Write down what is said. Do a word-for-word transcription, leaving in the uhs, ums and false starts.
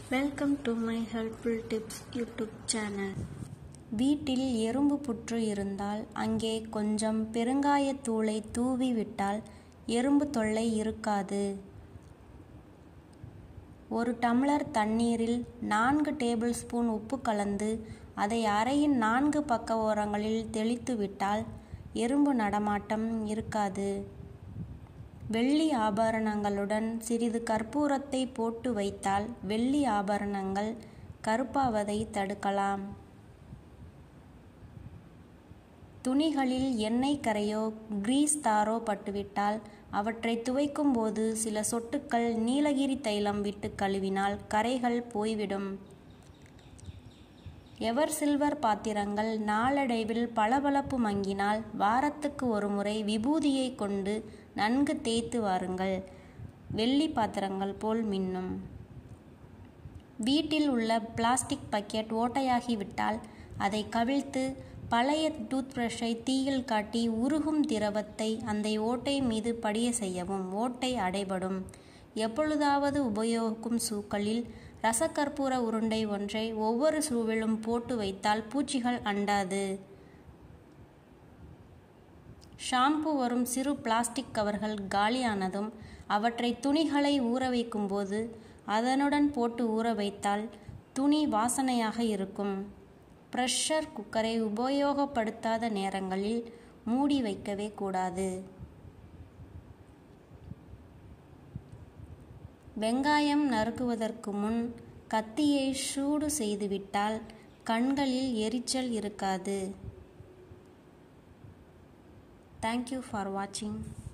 Welcome to my helpful tips YouTube channel. வீட்டில் எறும்பு புற்று இருந்தால் அங்கே கொஞ்சம் பெருங்காயத்தூளை தூவி விட்டால் எறும்பு தொல்லை இருக்காது. ஒரு டம்ளர் தண்ணீரில் நான்கு டேபிள் ஸ்பூன் உப்பு கலந்து அதை அறையின் நான்கு பக்க ஓரங்களில் தெளித்து விட்டால் எறும்பு நடமாட்டம் இருக்காது. வெள்ளி ஆபரணங்களுடன் சிறிது கற்பூரத்தை போட்டு வைத்தால் வெள்ளி ஆபரணங்கள் கருப்பாவதை தடுக்கலாம். துணிகளில் எண்ணெய் கரையோ கிரீஸ் தாரோ பட்டுவிட்டால் அவற்றை துவைக்கும் போது சில சொட்டுக்கள் நீலகிரி தைலம் விட்டு கழுவினால் கரைகள் போய்விடும். எவர் சில்வர் பாத்திரங்கள் நாளடைவில் பளபளப்பு மங்கினால் வாரத்துக்கு ஒரு முறை விபூதியை கொண்டு நன்கு தேய்த்து வாருங்கள். வெள்ளி பாத்திரங்கள் போல் மின்னும். வீட்டில் உள்ள பிளாஸ்டிக் பக்கெட் ஓட்டையாகிவிட்டால் அதை கவிழ்த்து பழைய டூத் பிரஷை தீயில் காட்டி உருகும் திரவத்தை அந்த ஓட்டை மீது படிய செய்யவும். ஓட்டை அடைபடும். எப்பொழுதாவது உபயோகிக்கும் ஷூக்களில் ரசக்கற்பூர உருண்டை ஒன்றை ஒவ்வொரு ஷூவிலும் போட்டு வைத்தால் பூச்சிகள் அண்டாது. ஷாம்பு வரும் சிறு பிளாஸ்டிக் கவர்கள் காலியானதும் அவற்றை துணிகளை ஊற வைக்கும் போது அதனுடன் போட்டு ஊற வைத்தால் துணி வாசனையாக இருக்கும். ப்ரெஷர் குக்கரை உபயோகப்படுத்தாத நேரங்களில் மூடி வைக்கவே கூடாது. வெங்காயம் நறுக்குவதற்கு முன் கத்தியை சூடு செய்துவிட்டால் கண்களில் எரிச்சல் இருக்காது. Thank you for watching.